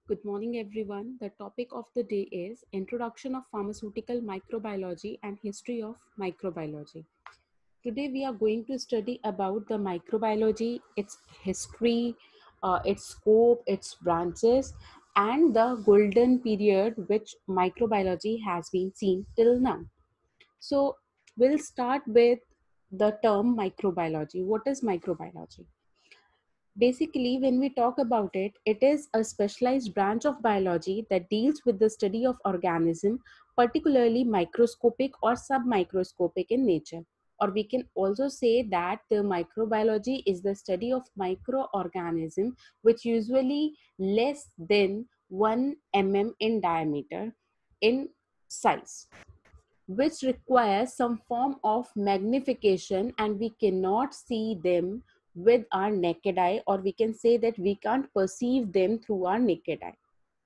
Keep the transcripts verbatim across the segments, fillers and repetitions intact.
Good morning, everyone. The topic of the day is Introduction of Pharmaceutical Microbiology and History of Microbiology. Today, we are going to study about the microbiology, its history, uh, its scope, its branches, and the golden period which microbiology has been seen till now. So, we'll start with the term microbiology. What is microbiology? Basically, when we talk about it, it is a specialized branch of biology that deals with the study of organism, particularly microscopic or submicroscopic in nature. Or we can also say that the microbiology is the study of microorganism which usually less than one millimeter in diameter in size, which requires some form of magnification, and we cannot see them with our naked eye, or we can say that we can't perceive them through our naked eye.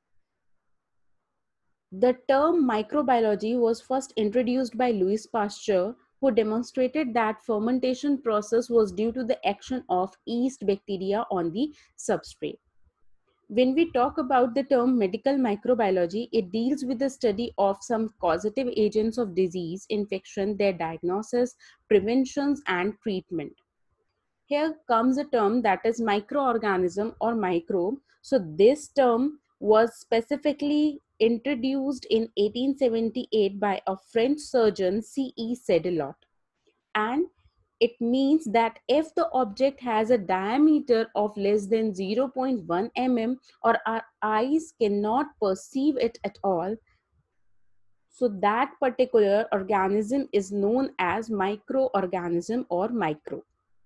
The term microbiology was first introduced by Louis Pasteur, who demonstrated that fermentation process was due to the action of yeast bacteria on the substrate. When we talk about the term medical microbiology, it deals with the study of some causative agents of disease, infection, their diagnosis, preventions, and treatment. Here comes a term that is microorganism or microbe. So this term was specifically introduced in eighteen seventy-eight by a French surgeon, C E Sedelot, and it means that if the object has a diameter of less than zero point one millimeter or our eyes cannot perceive it at all, so that particular organism is known as microorganism or microbe.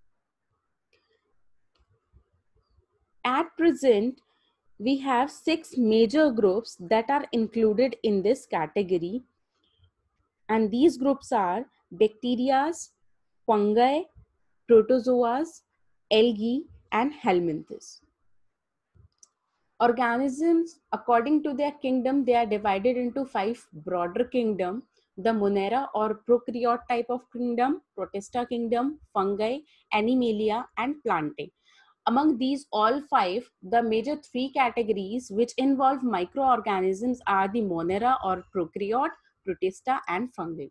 At present, we have six major groups that are included in this category, and these groups are bacteria, fungi, protozoas, algae, and helminthes. Organisms, according to their kingdom, they are divided into five broader kingdom: the Monera or prokaryote type of kingdom, Protista kingdom, fungi, Animalia, and plantae. Among these all five, the major three categories which involve microorganisms are the Monera or prokaryote, Protista, and fungi.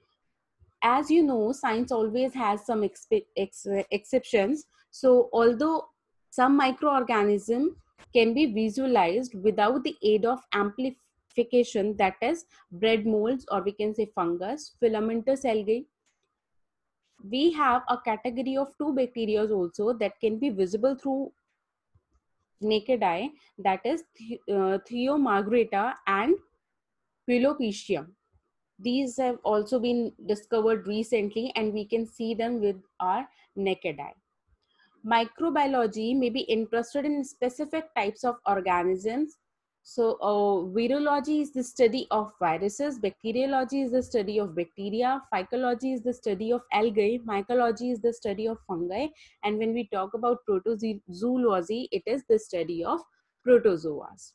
As you know, science always has some expe- ex- exceptions. So although some microorganism can be visualized without the aid of amplification, that is bread molds, or we can say fungus, filamentous algae, we have a category of two bacteria also that can be visible through naked eye, that is uh, Theomargarita and Pilopecia. These have also been discovered recently, and we can see them with our naked eye. Microbiology may be interested in specific types of organisms. So uh, virology is the study of viruses, bacteriology is the study of bacteria, phycology is the study of algae, mycology is the study of fungi, and when we talk about protozoology, it is the study of protozoas.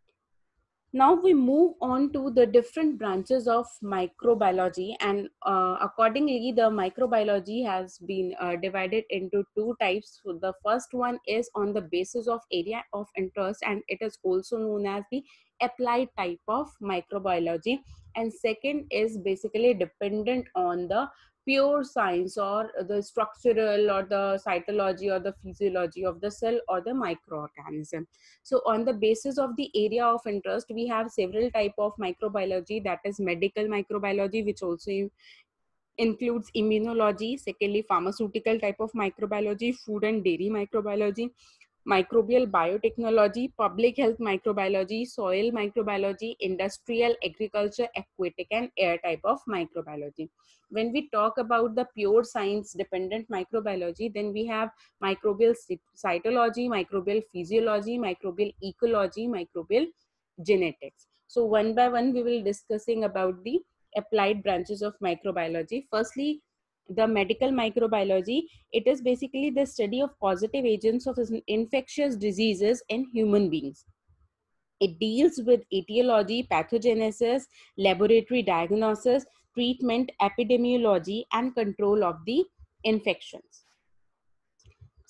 Now we move on to the different branches of microbiology, and uh, accordingly the microbiology has been uh, divided into two types. So the first one is on the basis of area of interest, and it is also known as the applied type of microbiology, and second is basically dependent on the pure science or the structural or the cytology or the physiology of the cell or the microorganism. So on the basis of the area of interest, we have several type of microbiology, that is medical microbiology, which also includes immunology, secondly pharmaceutical type of microbiology, food and dairy microbiology, microbial biotechnology, public health microbiology, soil microbiology, industrial, agriculture, aquatic, and air type of microbiology. When we talk about the pure science dependent microbiology, then we have microbial cytology, microbial physiology, microbial ecology, microbial genetics. So one by one we will discussing about the applied branches of microbiology. Firstly, the medical microbiology, it is basically the study of causative agents of infectious diseases in human beings. It deals with etiology, pathogenesis, laboratory diagnosis, treatment, epidemiology, and control of the infections.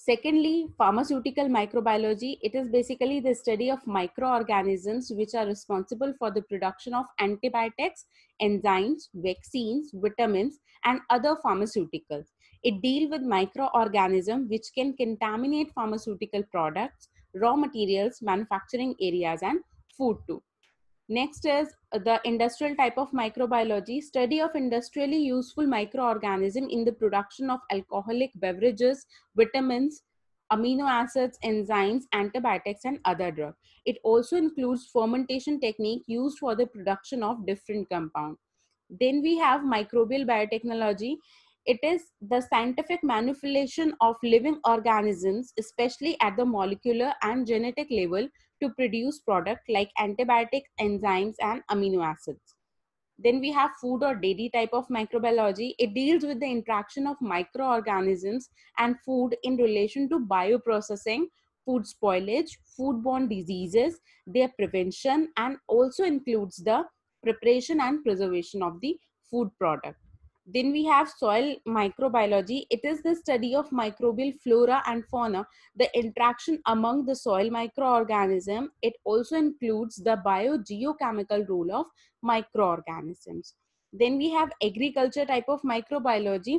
Secondly, pharmaceutical microbiology. It is basically the study of microorganisms which are responsible for the production of antibiotics, enzymes, vaccines, vitamins, and other pharmaceuticals. It deals with microorganisms which can contaminate pharmaceutical products, raw materials, manufacturing areas, and food too. Next is the industrial type of microbiology, study of industrially useful microorganism in the production of alcoholic beverages, vitamins, amino acids, enzymes, antibiotics, and other drugs. It also includes fermentation technique used for the production of different compounds. Then we have microbial biotechnology. It is the scientific manipulation of living organisms, especially at the molecular and genetic level, to produce products like antibiotics, enzymes, and amino acids. Then we have food or dairy type of microbiology. It deals with the interaction of microorganisms and food in relation to bioprocessing, food spoilage, foodborne diseases, their prevention, and also includes the preparation and preservation of the food product. Then we have soil microbiology. It is the study of microbial flora and fauna, the interaction among the soil microorganism. It also includes the biogeochemical role of microorganisms. Then we have agriculture type of microbiology,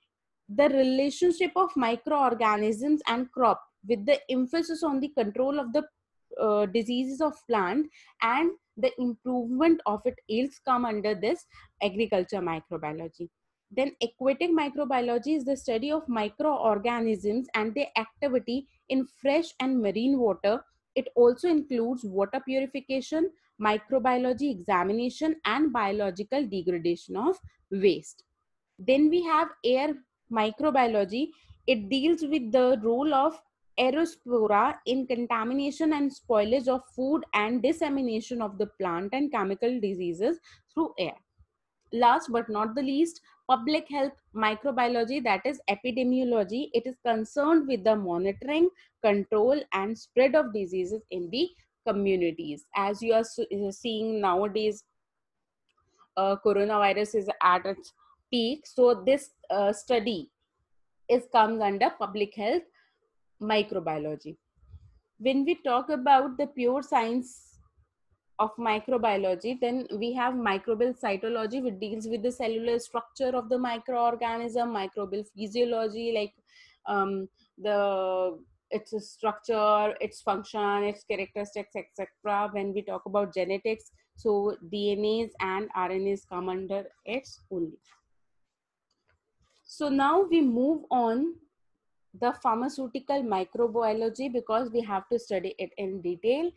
the relationship of microorganisms and crop with the emphasis on the control of the uh, diseases of plant and the improvement of its yields come under this agriculture microbiology. Then aquatic microbiology is the study of microorganisms and their activity in fresh and marine water. It also includes water purification, microbiology examination, and biological degradation of waste. Then we have air microbiology. It deals with the role of aerospora in contamination and spoilage of food and dissemination of the plant and chemical diseases through air. Last but not the least, public health microbiology, that is epidemiology. It is concerned with the monitoring, control, and spread of diseases in the communities. As you are seeing nowadays, uh, coronavirus is at its peak. So this uh, study is comes under public health microbiology. When we talk about the pure science of microbiology, then we have microbial cytology, which deals with the cellular structure of the microorganism, microbial physiology, like um, the its structure, its function, its characteristics, et cetera. When we talk about genetics, so D N As and R N As come under its only. So now we move on the pharmaceutical microbiology, because we have to study it in detail.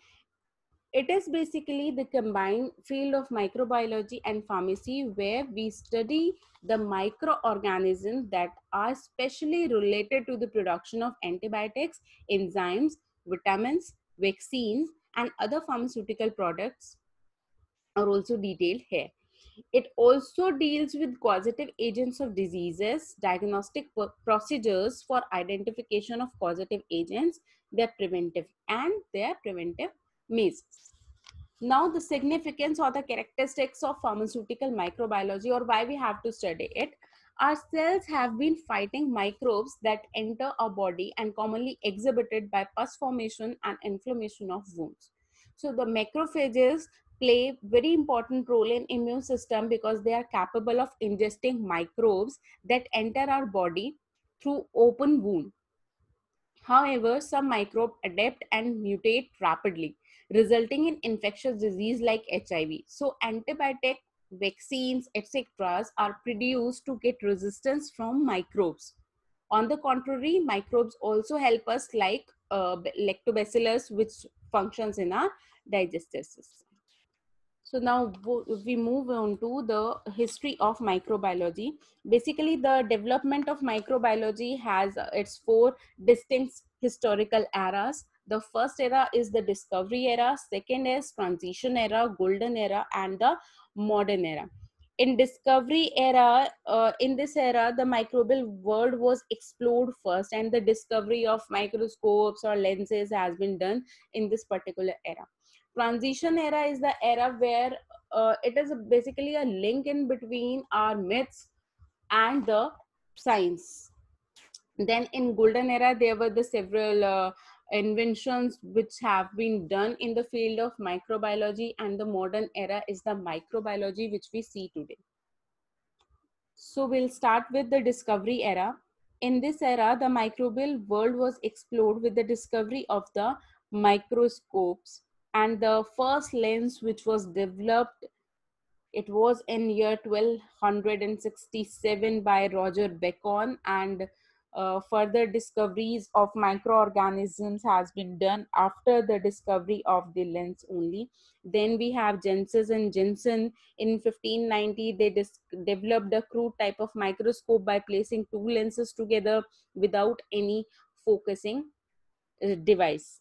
It is basically the combined field of microbiology and pharmacy, where we study the microorganisms that are specially related to the production of antibiotics, enzymes, vitamins, vaccines, and other pharmaceutical products are also detailed here. It also deals with causative agents of diseases, diagnostic procedures for identification of causative agents, their preventive and their preventive measures. Now, the significance or the characteristics of pharmaceutical microbiology, or why we have to study it. Our cells have been fighting microbes that enter our body and commonly exhibited by pus formation and inflammation of wounds. So the macrophages play very important role in immune system, because they are capable of ingesting microbes that enter our body through open wound. However, some microbes adapt and mutate rapidly, resulting in infectious disease like H I V. So antibiotic, vaccines, et cetera are produced to get resistance from microbes. On the contrary, microbes also help us, like uh, lactobacillus, which functions in our digestive system. So now we move on to the history of microbiology. Basically, the development of microbiology has its four distinct historical eras. The first era is the discovery era, second is transition era, golden era, and the modern era. In discovery era, uh, in this era, the microbial world was explored first, and the discovery of microscopes or lenses has been done in this particular era. Transition era is the era where uh, it is basically a link in between our myths and the science. Then in golden era, there were the several uh, inventions which have been done in the field of microbiology, and the modern era is the microbiology which we see today. So we'll start with the discovery era. In this era, the microbial world was explored with the discovery of the microscopes, and the first lens which was developed, it was in year twelve sixty-seven by Roger Bacon, and uh, further discoveries of microorganisms has been done after the discovery of the lens only. Then we have Jensen and Jensen in fifteen ninety. They dis- developed a crude type of microscope by placing two lenses together without any focusing uh, device.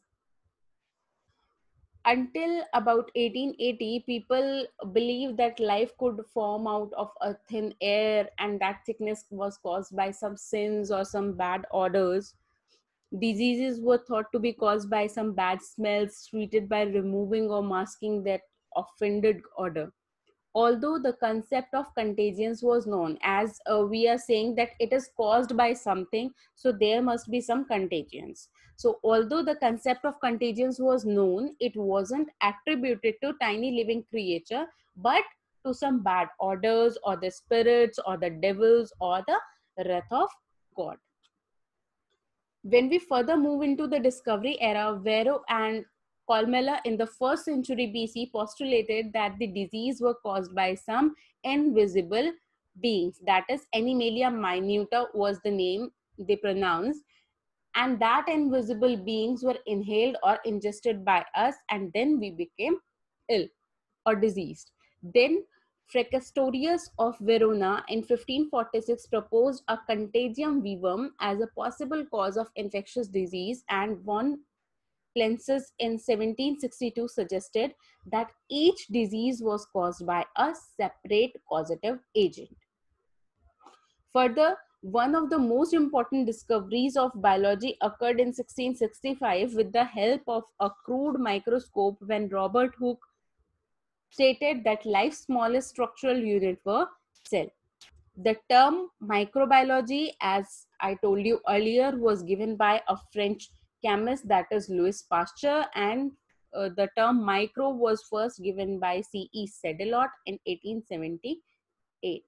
Until about eighteen eighty, people believed that life could form out of a thin air, and that thickness was caused by some sins or some bad odors. Diseases were thought to be caused by some bad smells treated by removing or masking that offended odor. Although the concept of contagions was known, as uh, we are saying that it is caused by something, so there must be some contagions. So although the concept of contagions was known, it wasn't attributed to tiny living creature, but to some bad odors or the spirits or the devils or the wrath of God. When we further move into the discovery era, Varro and Colmella in the first century B C postulated that the disease were caused by some invisible beings. That is, Animalia minuta was the name they pronounced, and that invisible beings were inhaled or ingested by us, and then we became ill or diseased. Then Fracastorius of Verona in fifteen forty-six proposed a contagium vivum as a possible cause of infectious disease, and von Plenses in seventeen sixty-two suggested that each disease was caused by a separate causative agent. Further, one of the most important discoveries of biology occurred in sixteen sixty-five with the help of a crude microscope, when Robert Hooke stated that life's smallest structural unit were cell. The term microbiology, as I told you earlier, was given by a French chemist, that is Louis Pasteur, and uh, the term micro was first given by C E Sedelot in eighteen seventy-eight.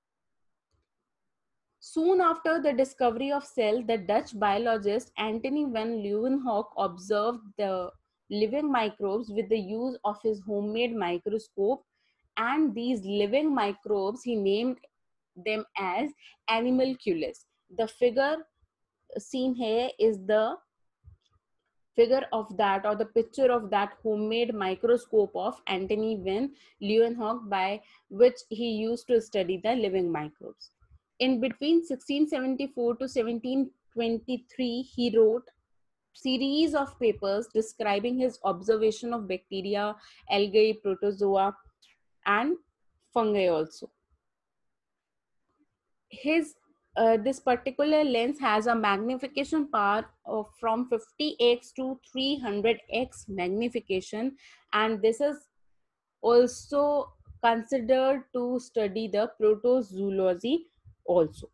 Soon after the discovery of cell, the Dutch biologist Antony van Leeuwenhoek observed the living microbes with the use of his homemade microscope, and these living microbes he named them as animalcules. The figure seen here is the figure of that, or the picture of that homemade microscope of Antony van Leeuwenhoek, by which he used to study the living microbes. In between sixteen seventy-four to seventeen twenty-three, he wrote series of papers describing his observation of bacteria, algae, protozoa, and fungi also. His uh, this particular lens has a magnification power of from fifty x to three hundred x magnification, and this is also considered to study the protozoology also.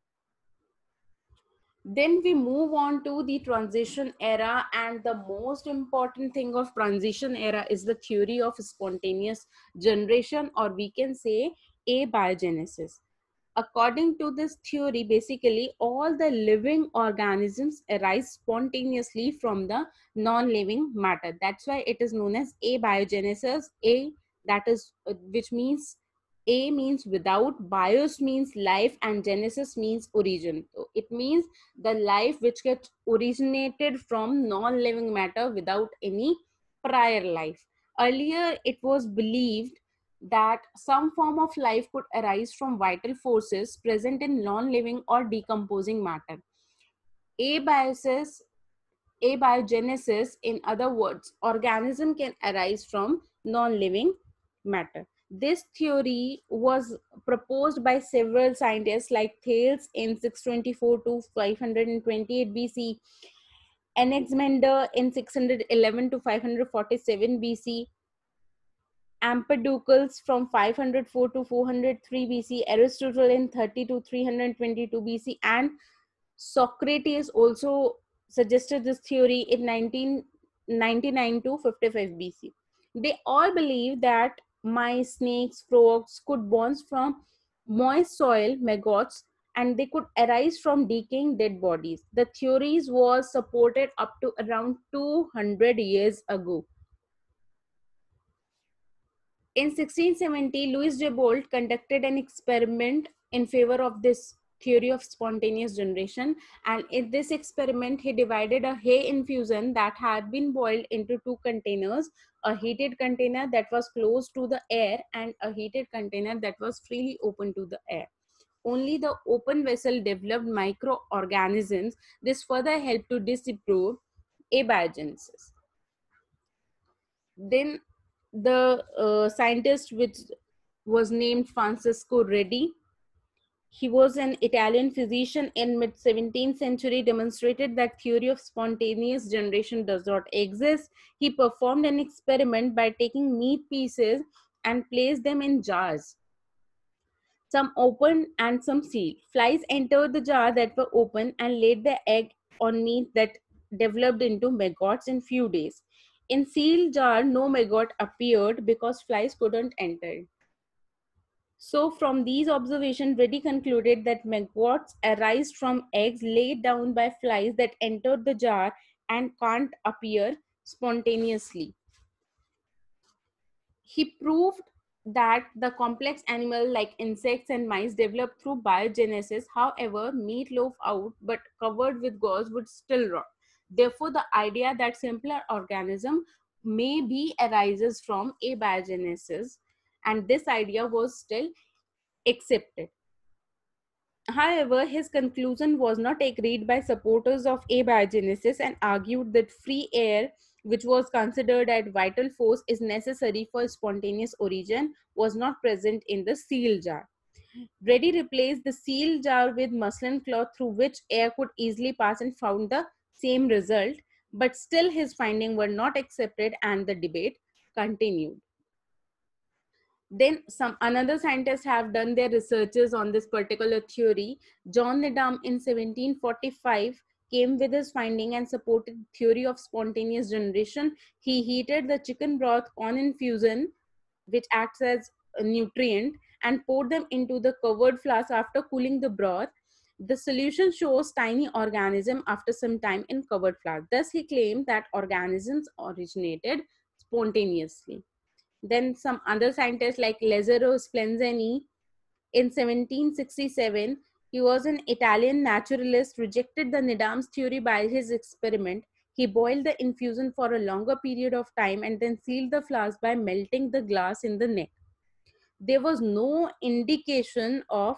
Then we move on to the transition era, and the most important thing of transition era is the theory of spontaneous generation, or we can say abiogenesis. According to this theory, basically all the living organisms arise spontaneously from the non-living matter. That's why it is known as abiogenesis. A, that is uh, which means a means without, bios means life, and genesis means origin. So it means the life which gets originated from non-living matter without any prior life. Earlier it was believed that some form of life could arise from vital forces present in non-living or decomposing matter. Abiosis, abiogenesis, in other words, organism can arise from non-living matter. This theory was proposed by several scientists like Thales in six twenty-four to five twenty-eight B C, Anaximander in six eleven to five forty-seven B C, Empedocles from five hundred four to four hundred three B C, Aristotle in thirty to three hundred twenty-two B C, and Socrates also suggested this theory in nineteen ninety-nine to fifty-five B C. They all believe that mice, snakes, frogs could born from moist soil, maggots, and they could arise from decaying dead bodies. The theories was supported up to around two hundred years ago. In sixteen seventy, Louis de Bolt conducted an experiment in favor of this theory of spontaneous generation. And in this experiment, he divided a hay infusion that had been boiled into two containers, a heated container that was closed to the air and a heated container that was freely open to the air. Only the open vessel developed microorganisms. This further helped to disprove abiogenesis. Then the uh, scientist which was named Francesco Redi, he was an Italian physician in mid seventeenth century, demonstrated that theory of spontaneous generation does not exist. He performed an experiment by taking meat pieces and placed them in jars, some open and some sealed. Flies entered the jar that were open and laid their egg on meat that developed into maggots in few days. In sealed jar, no maggot appeared because flies couldn't enter. So from these observations, Reddy concluded that maggots arise from eggs laid down by flies that entered the jar and can't appear spontaneously. He proved that the complex animal like insects and mice develop through biogenesis. However, meat loaf out but covered with gauze would still rot. Therefore, the idea that simpler organism may be arises from abiogenesis, and this idea was still accepted. However, his conclusion was not agreed by supporters of abiogenesis and argued that free air, which was considered a vital force, is necessary for spontaneous origin, was not present in the seal jar. Reddy replaced the seal jar with muslin cloth through which air could easily pass and found the same result, but still his findings were not accepted and the debate continued. Then some another scientists have done their researches on this particular theory. John Needham in seventeen forty-five came with his finding and supported theory of spontaneous generation. He heated the chicken broth corn infusion, which acts as a nutrient, and poured them into the covered flask. After cooling the broth, the solution shows tiny organism after some time in covered flask. Thus he claimed that organisms originated spontaneously. Then some other scientists like Lazzaro Spallanzani in seventeen sixty-seven, he was an Italian naturalist, rejected the Needham's theory by his experiment. He boiled the infusion for a longer period of time and then sealed the flask by melting the glass in the neck. There was no indication of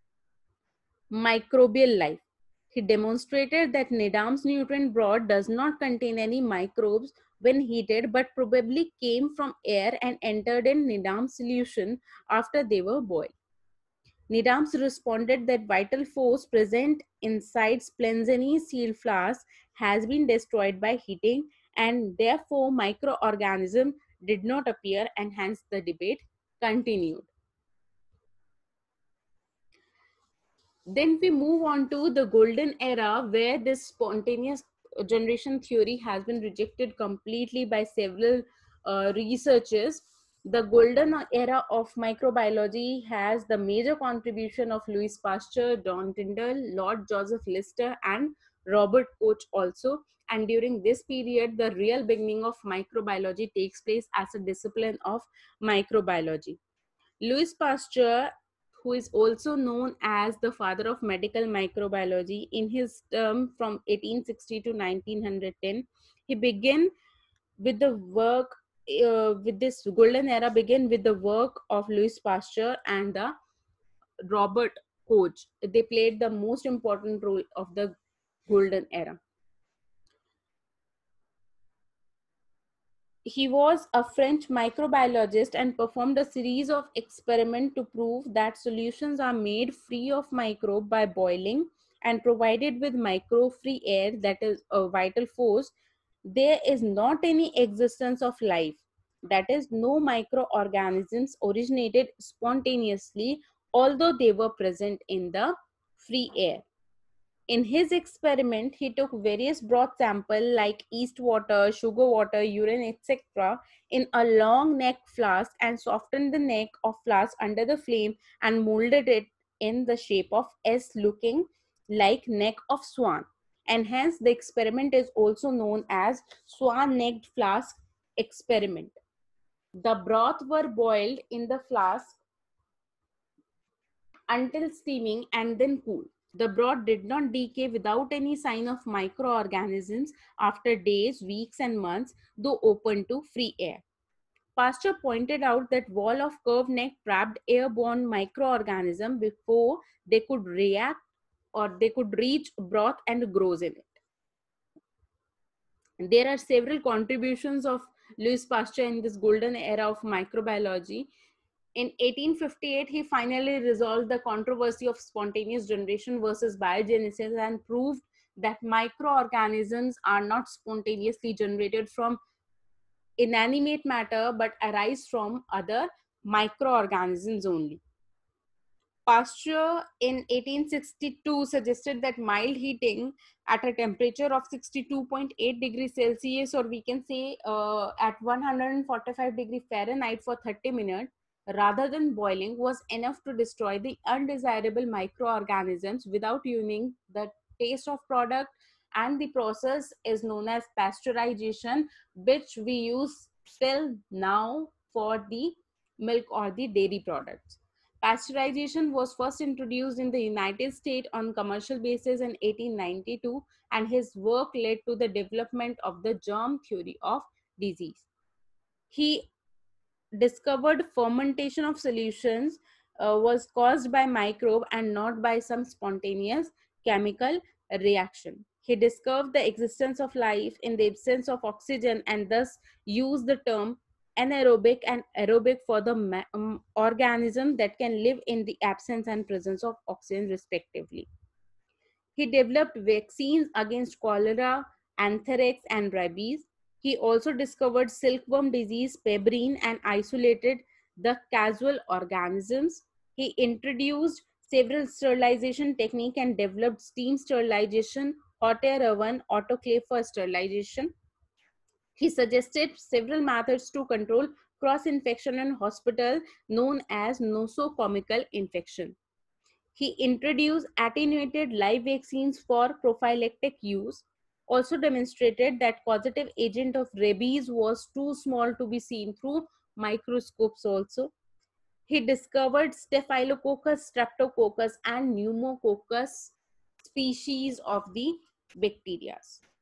microbial life. He demonstrated that Needham's nutrient broth does not contain any microbes when heated, but probably came from air and entered in Needham's solution after they were boiled. Needham's responded that vital force present inside Spallanzani's sealed flask has been destroyed by heating, and therefore microorganisms did not appear, and hence the debate continued. Then we move on to the golden era, where this spontaneous generation theory has been rejected completely by several uh, researchers. The golden era of microbiology has the major contribution of Louis Pasteur, John Tyndall, Lord Joseph Lister, and Robert Koch also. And during this period, the real beginning of microbiology takes place as a discipline of microbiology. Louis Pasteur, who is also known as the father of medical microbiology, in his term from eighteen sixty to nineteen ten, he began with the work, uh, with this golden era, began with the work of Louis Pasteur and the Robert Koch. They played the most important role of the golden era. He was a French microbiologist and performed a series of experiments to prove that solutions are made free of microbe by boiling and provided with microbe-free air, that is a vital force. There is not any existence of life. That is, no microorganisms originated spontaneously, although they were present in the free air. In his experiment, he took various broth samples like yeast water, sugar water, urine, et cetera in a long neck flask and softened the neck of flask under the flame and molded it in the shape of S looking like neck of swan. And hence the experiment is also known as swan-necked flask experiment. The broth were boiled in the flask until steaming and then cool. The broth did not decay without any sign of microorganisms after days, weeks, and months, though open to free air. Pasteur pointed out that wall of curved neck trapped airborne microorganisms before they could react or they could reach broth and grows in it. There are several contributions of Louis Pasteur in this golden era of microbiology. In eighteen fifty-eight, he finally resolved the controversy of spontaneous generation versus biogenesis and proved that microorganisms are not spontaneously generated from inanimate matter but arise from other microorganisms only. Pasteur in eighteen sixty-two suggested that mild heating at a temperature of sixty-two point eight degrees Celsius, or we can say uh, at one hundred forty-five degrees Fahrenheit for thirty minutes, rather than boiling, was enough to destroy the undesirable microorganisms without ruining the taste of product. And the process is known as pasteurization, which we use still now for the milk or the dairy products. Pasteurization was first introduced in the United States on commercial basis in eighteen ninety-two, and his work led to the development of the germ theory of disease. He discovered fermentation of solutions uh, was caused by microbe and not by some spontaneous chemical reaction. He discovered the existence of life in the absence of oxygen and thus used the term anaerobic and aerobic for the um, organism that can live in the absence and presence of oxygen respectively. He developed vaccines against cholera, anthrax, and rabies. He also discovered silkworm disease, pebrine, and isolated the causal organisms. He introduced several sterilization techniques and developed steam sterilization, hot air oven, autoclave for sterilization. He suggested several methods to control cross-infection in hospital known as nosocomial infection. He introduced attenuated live vaccines for prophylactic use, also demonstrated that causative agent of rabies was too small to be seen through microscopes also. He discovered Staphylococcus, Streptococcus, and Pneumococcus species of the bacteria.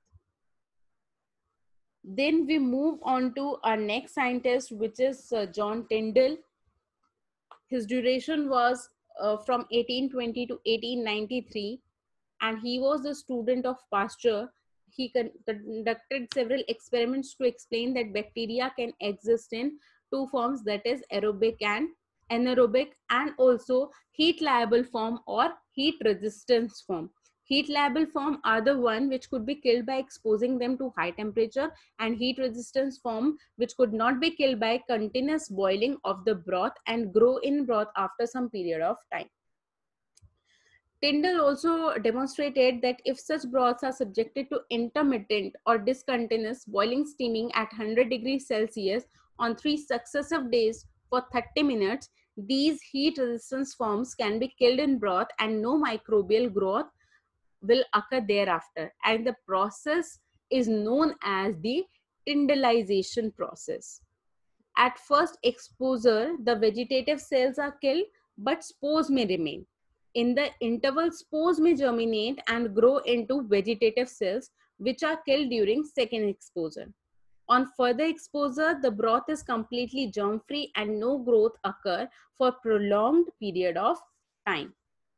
Then we move on to our next scientist, which is uh, John Tyndall. His duration was uh, from eighteen twenty to eighteen ninety-three, and he was a student of Pasteur. He con conducted several experiments to explain that bacteria can exist in two forms, that is aerobic and anaerobic, and also heat liable form or heat resistance form. Heat liable form are the one which could be killed by exposing them to high temperature, and heat resistance form which could not be killed by continuous boiling of the broth and grow in broth after some period of time. Tyndall also demonstrated that if such broths are subjected to intermittent or discontinuous boiling steaming at one hundred degrees Celsius on three successive days for thirty minutes, these heat resistance forms can be killed in broth and no microbial growth will occur thereafter. And the process is known as the Tyndallization process. At first exposure, the vegetative cells are killed, but spores may remain. In the interval, spores may germinate and grow into vegetative cells, which are killed during second exposure. On further exposure, the broth is completely germ-free and no growth occur for prolonged period of time.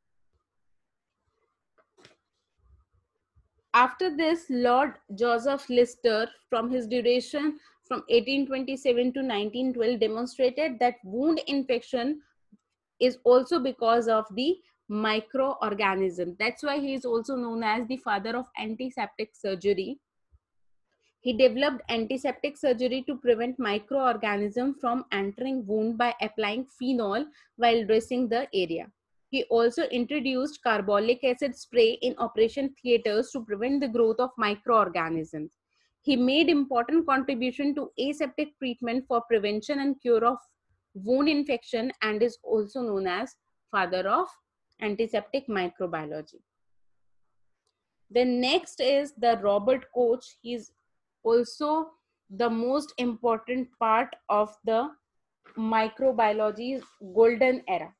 After this, Lord Joseph Lister, from his duration from eighteen twenty-seven to nineteen twelve, demonstrated that wound infection is also because of the microorganism. That's why he is also known as the father of antiseptic surgery. He developed antiseptic surgery to prevent microorganisms from entering wound by applying phenol while dressing the area. He also introduced carbolic acid spray in operation theaters to prevent the growth of microorganisms. He made important contribution to aseptic treatment for prevention and cure of wound infection and is also known as father of antiseptic microbiology. The next is the Robert Koch. He's also the most important part of the microbiology's golden era.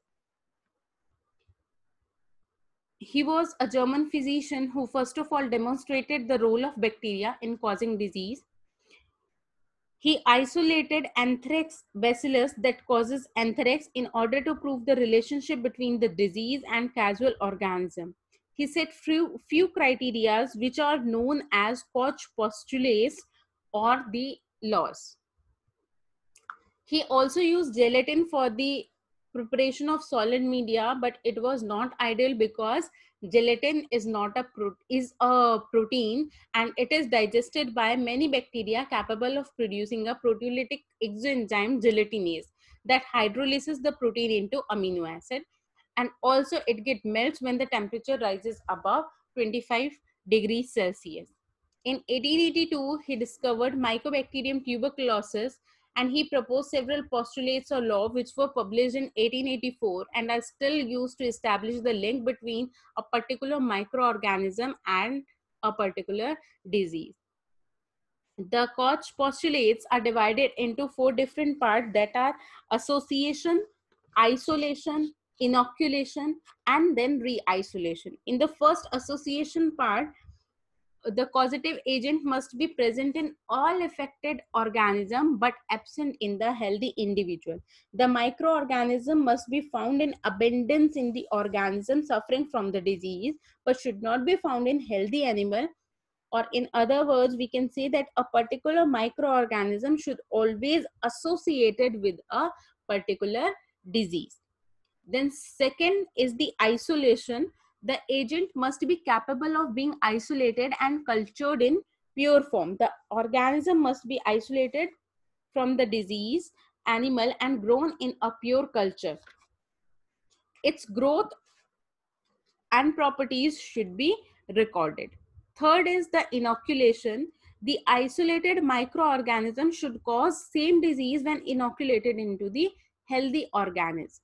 He was a German physician who first of all demonstrated the role of bacteria in causing disease. He isolated anthrax bacillus that causes anthrax in order to prove the relationship between the disease and causal organism. He set few, few criteria which are known as Koch postulates or the laws. He also used gelatin for the preparation of solid media, but it was not ideal because gelatin is not a pro is a protein and it is digested by many bacteria capable of producing a proteolytic exoenzyme gelatinase that hydrolyzes the protein into amino acid, and also it get melts when the temperature rises above twenty-five degrees Celsius. In eighteen eighty-two, he discovered Mycobacterium tuberculosis and he proposed several postulates or law which were published in eighteen eighty-four and are still used to establish the link between a particular microorganism and a particular disease. The Koch postulates are divided into four different parts that are association, isolation, inoculation, and then re-isolation. In the first association part, the causative agent must be present in all affected organism but absent in the healthy individual. The microorganism must be found in abundance in the organism suffering from the disease but should not be found in healthy animal, or in other words we can say that a particular microorganism should always associated with a particular disease. Then second is the isolation. The agent must be capable of being isolated and cultured in pure form. The organism must be isolated from the disease animal and grown in a pure culture. Its growth and properties should be recorded. Third is the inoculation. The isolated microorganism should cause same disease when inoculated into the healthy organism.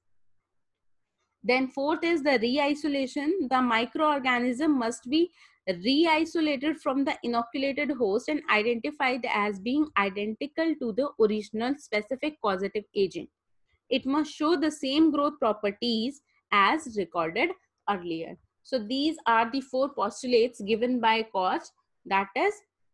Then fourth is the re-isolation. The microorganism must be re-isolated from the inoculated host and identified as being identical to the original specific causative agent. It must show the same growth properties as recorded earlier. So these are the four postulates given by Koch, that is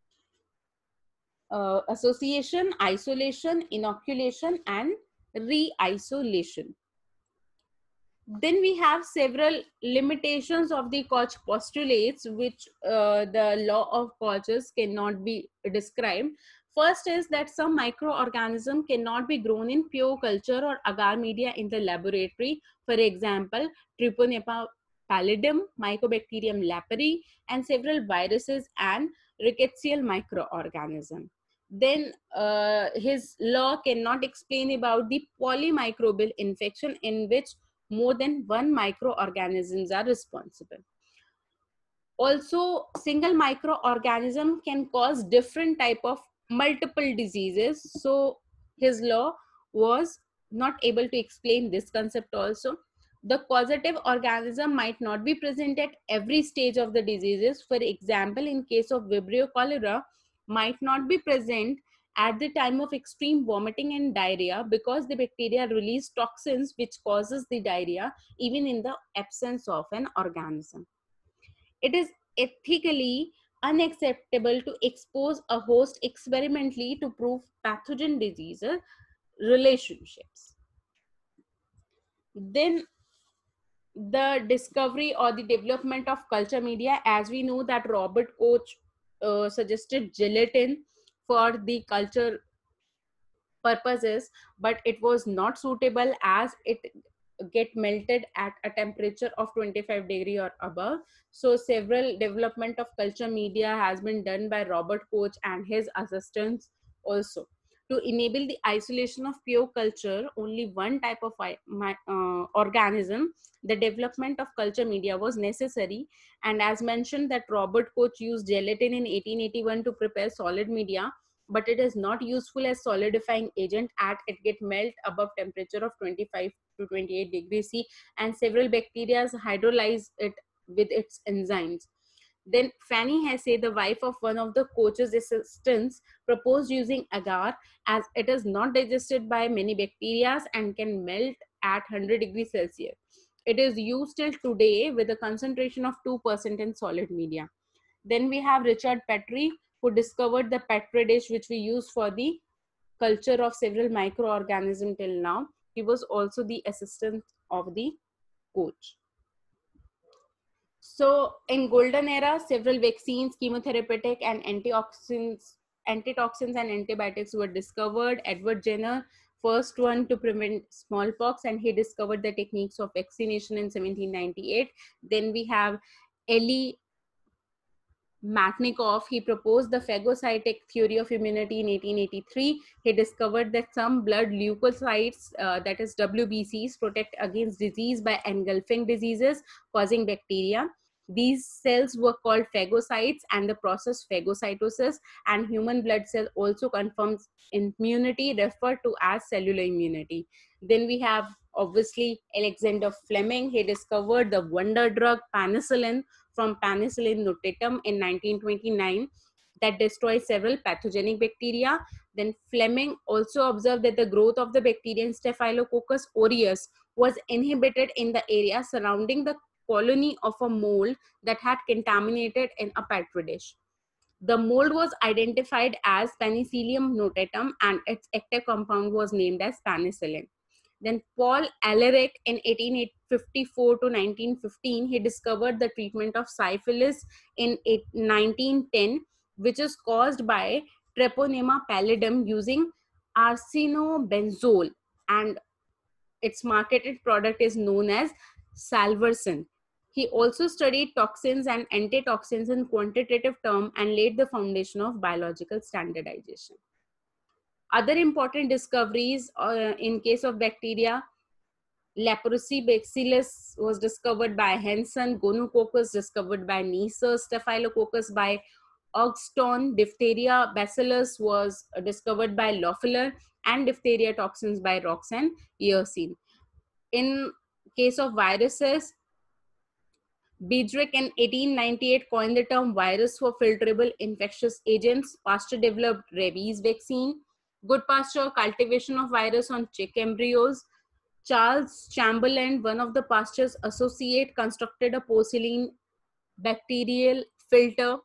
uh, association, isolation, inoculation, and re-isolation. Then we have several limitations of the Koch postulates, which uh, the law of Koch's cannot be described. First is that some microorganism cannot be grown in pure culture or agar media in the laboratory. For example, Treponema pallidum, Mycobacterium leprae, and several viruses and rickettsial microorganism. Then uh, his law cannot explain about the polymicrobial infection in which more than one microorganisms are responsible. Also, single microorganism can cause different type of multiple diseases. So his law was not able to explain this concept also. The causative organism might not be present at every stage of the diseases. For example, in case of Vibrio cholera, might not be present at the time of extreme vomiting and diarrhea because the bacteria release toxins which causes the diarrhea even in the absence of an organism. It is ethically unacceptable to expose a host experimentally to prove pathogen diseases relationships. Then the discovery or the development of culture media, as we know that Robert Koch uh, suggested gelatin for the culture purposes, but it was not suitable as it get melted at a temperature of twenty-five degree or above. So several development of culture media has been done by Robert Koch and his assistants also. To enable the isolation of pure culture, only one type of uh, organism, the development of culture media was necessary. And as mentioned that Robert Koch used gelatin in eighteen eighty-one to prepare solid media, but it is not useful as solidifying agent at it get melt above temperature of twenty-five to twenty-eight degrees C, and several bacteria hydrolyze it with its enzymes. Then Fanny Hesse, the wife of one of the Koch's assistants, proposed using agar as it is not digested by many bacteria and can melt at one hundred degrees Celsius. It is used till today with a concentration of two percent in solid media. Then we have Richard Petrie, who discovered the Petri dish, which we use for the culture of several microorganisms till now. He was also the assistant of the Koch. So in golden era, several vaccines, chemotherapeutic and antioxidants, antitoxins and antibiotics were discovered. Edward Jenner, first one to prevent smallpox, and he discovered the techniques of vaccination in seventeen ninety-eight. Then we have Elie Matnikov. He proposed the phagocytic theory of immunity in eighteen eighty-three. He discovered that some blood leukocytes, uh, that is W B Cs, protect against disease by engulfing diseases causing bacteria. These cells were called phagocytes, and the process phagocytosis and human blood cell also confirms immunity, referred to as cellular immunity. Then we have obviously Alexander Fleming. He discovered the wonder drug penicillin from Penicillium notatum in nineteen twenty-nine that destroys several pathogenic bacteria. Then Fleming also observed that the growth of the bacterium Staphylococcus aureus was inhibited in the area surrounding the colony of a mold that had contaminated in a petri dish. The mold was identified as Penicillium notatum and its active compound was named as penicillin. Then Paul Ehrlich in eighteen fifty-four to nineteen fifteen, he discovered the treatment of syphilis in nineteen ten, which is caused by Treponema pallidum using arsenobenzole, and its marketed product is known as Salvarsan. He also studied toxins and antitoxins in quantitative terms and laid the foundation of biological standardization. Other important discoveries uh, in case of bacteria, leprosy bacillus was discovered by Henson, gonococcus discovered by Neisser, staphylococcus by Ogston, diphtheria bacillus was discovered by Loeffler, and diphtheria toxins by Rox and Yersin. In case of viruses, Beedrick in eighteen ninety-eight coined the term virus for filterable infectious agents. Pasteur developed rabies vaccine. Goodpasture, cultivation of virus on chick embryos. Charles Chamberlain, one of the Pasteur's associate, constructed a porcelain bacterial filter.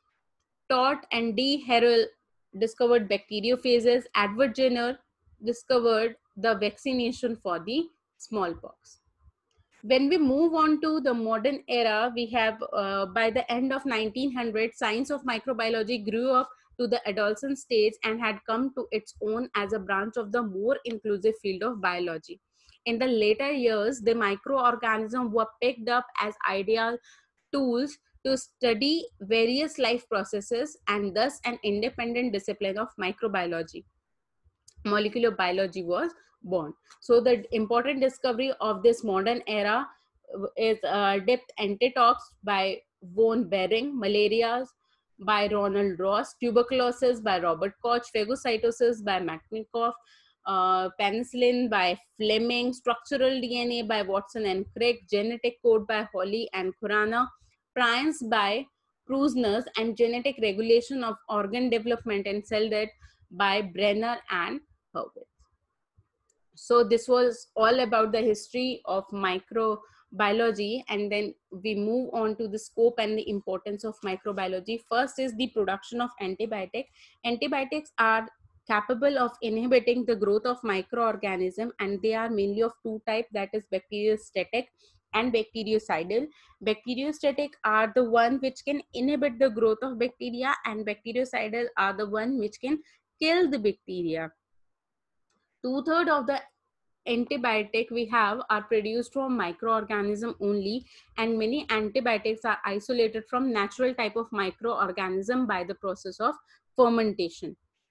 Todd and D. Harrell discovered bacteriophages. Edward Jenner discovered the vaccination for the smallpox. When we move on to the modern era, we have uh, by the end of nineteen hundred, science of microbiology grew up to the adolescent stage and had come to its own as a branch of the more inclusive field of biology. In the later years, the microorganisms were picked up as ideal tools to study various life processes, and thus an independent discipline of microbiology, molecular biology, was born. So the important discovery of this modern era is uh, depth antitox by von Behring, malaria by Ronald Ross, tuberculosis by Robert Koch, phagocytosis by Matnikov, uh, penicillin by Fleming, structural D N A by Watson and Crick, genetic code by Holly and Khurana, prions by Prusners, and genetic regulation of organ development and cell death by Brenner and Hurwitz. So this was all about the history of microbiology, and then we move on to the scope and the importance of microbiology. First is the production of antibiotic. Antibiotics are capable of inhibiting the growth of microorganism, and they are mainly of two types, that is bacteriostatic and bactericidal. Bacteriostatic are the one which can inhibit the growth of bacteria, and bactericidal are the one which can kill the bacteria. Two-thirds of the antibiotic we have are produced from microorganism only, and many antibiotics are isolated from natural type of microorganism by the process of fermentation.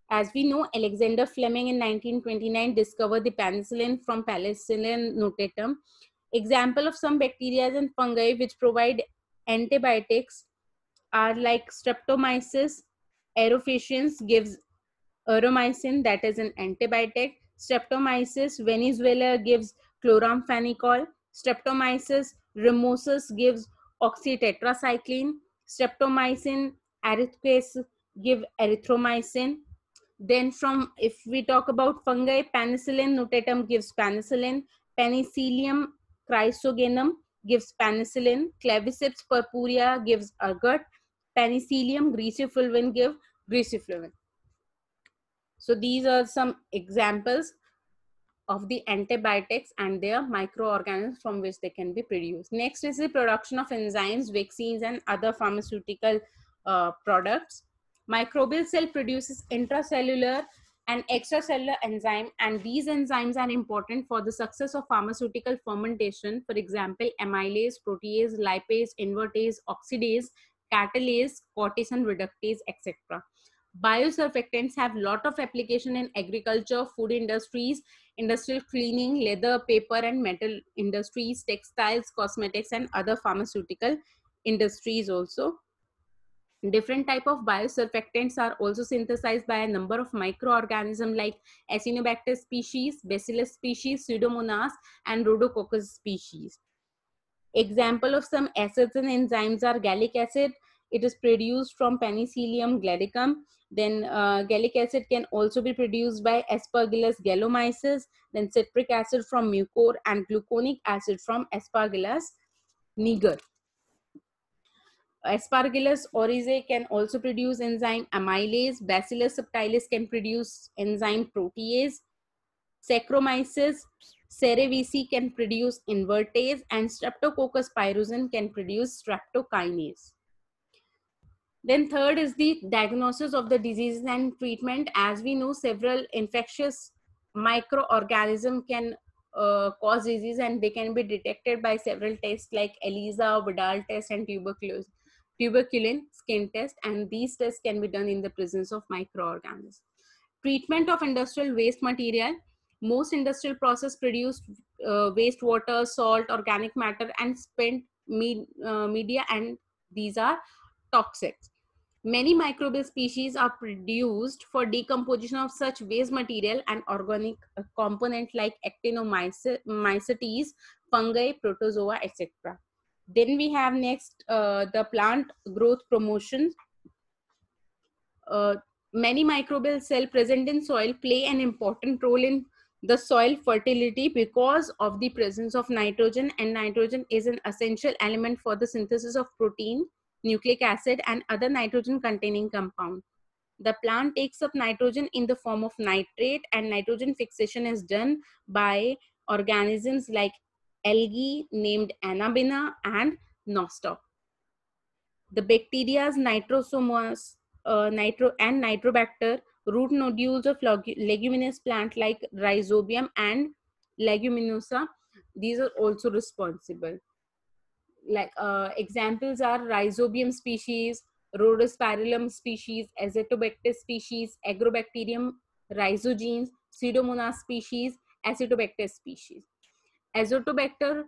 As we know, Alexander Fleming in nineteen twenty-nine discovered the penicillin from Penicillium notatum. Example of some bacteria and fungi which provide antibiotics are like Streptomyces aerophaciens gives Euromycin, that is an antibiotic. Streptomyces venezuela gives chloramphenicol. Streptomyces ramosus gives oxytetracycline. Streptomycin erythraceus give erythromycin. Then from, if we talk about fungi, Penicillium notatum gives penicillin. Penicillium chrysogenum gives penicillin. Claviceps purpurea gives agar. Penicillium grecifluum give grecifluum. So these are some examples of the antibiotics and their microorganisms from which they can be produced. Next is the production of enzymes, vaccines, and other pharmaceutical uh, products. Microbial cell produces intracellular and extracellular enzyme, and these enzymes are important for the success of pharmaceutical fermentation. For example, amylase, protease, lipase, invertase, oxidase, catalase, cortase, and reductase, et cetera. Biosurfactants have lot of application in agriculture, food industries, industrial cleaning, leather, paper, and metal industries, textiles, cosmetics, and other pharmaceutical industries also. Different type of biosurfactants are also synthesized by a number of microorganisms like Acinetobacter species, Bacillus species, Pseudomonas, and Rhodococcus species. Example of some acids and enzymes are gallic acid. It is produced from Penicillium gallicum. Then uh, gallic acid can also be produced by Aspergillus gallomyces. Then citric acid from mucor and gluconic acid from Aspergillus niger. Aspergillus oryzae can also produce enzyme amylase. Bacillus subtilis can produce enzyme protease. Saccharomyces cerevisiae can produce invertase, and Streptococcus pyogenes can produce streptokinase. Then third is the diagnosis of the diseases and treatment. As we know, several infectious microorganisms can uh, cause disease, and they can be detected by several tests like ELISA, Vidal test, and tuberculosis, tuberculin skin test, and these tests can be done in the presence of microorganisms. Treatment of industrial waste material. Most industrial process produce uh, wastewater, salt, organic matter, and spent med uh, media, and these are toxic. Many microbial species are produced for decomposition of such waste material and organic component like actinomycetes, fungi, protozoa, et cetera. Then we have next uh, the plant growth promotion. Uh, many microbial cells present in soil play an important role in the soil fertility because of the presence of nitrogen, and nitrogen is an essential element for the synthesis of protein, nucleic acid, and other nitrogen containing compound. The plant takes up nitrogen in the form of nitrate, and nitrogen fixation is done by organisms like algae named Anabaena and Nostoc. The bacteria's nitrosomonas, uh, nitro and nitrobacter root nodules of leguminous plant like Rhizobium and Leguminosa, these are also responsible. Like uh, examples are Rhizobium species, Rhodospirillum species, Azotobacter species, Agrobacterium rhizogenes, Pseudomonas species, Acetobacter species. Azotobacter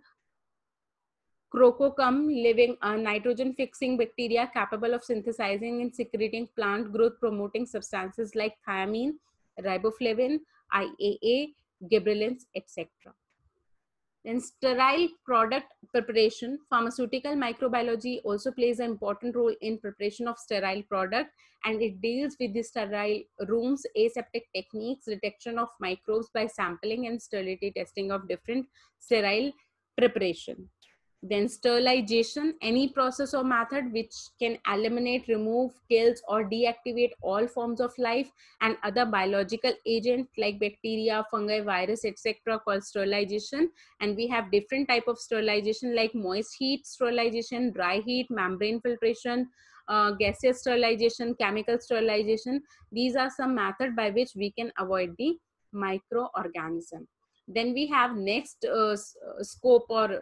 crococum living a nitrogen fixing bacteria capable of synthesizing and secreting plant growth promoting substances like thiamine, riboflavin, I A A, gibberellins, et cetera. Then sterile product preparation. Pharmaceutical microbiology also plays an important role in preparation of sterile product, and it deals with the sterile rooms, aseptic techniques, detection of microbes by sampling, and sterility testing of different sterile preparation. Then sterilization, any process or method which can eliminate, remove, kills, or deactivate all forms of life and other biological agents like bacteria, fungi, virus, et cetera called sterilization. And we have different type of sterilization like moist heat sterilization, dry heat, membrane filtration, uh, gaseous sterilization, chemical sterilization. These are some methods by which we can avoid the microorganism. Then we have next uh, scope or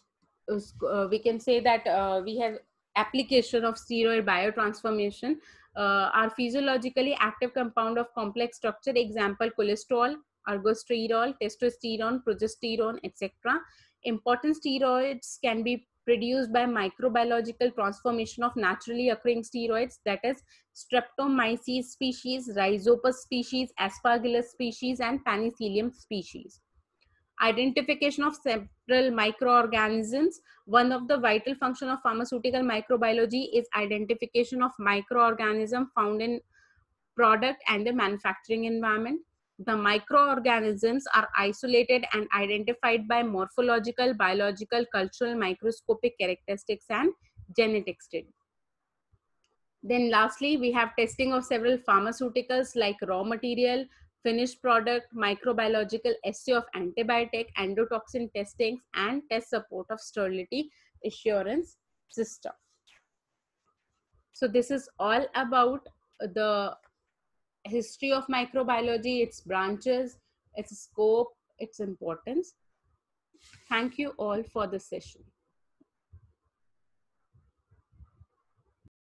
uh, we can say that uh, we have application of steroid biotransformation. uh, are physiologically active compound of complex structure. Example, cholesterol, ergosterol, testosterone, progesterone, et cetera. Important steroids can be produced by microbiological transformation of naturally occurring steroids, that is Streptomyces species, Rhizopus species, Aspergillus species, and Penicillium species. Identification of several microorganisms. One of the vital function of pharmaceutical microbiology is identification of microorganisms found in product and the manufacturing environment. The microorganisms are isolated and identified by morphological, biological, cultural, microscopic characteristics and genetic study. Then lastly, we have testing of several pharmaceuticals like raw material, finished product, microbiological assay of antibiotic, endotoxin testings, and test support of sterility assurance system. So this is all about the history of microbiology, its branches, its scope, its importance. Thank you all for the session.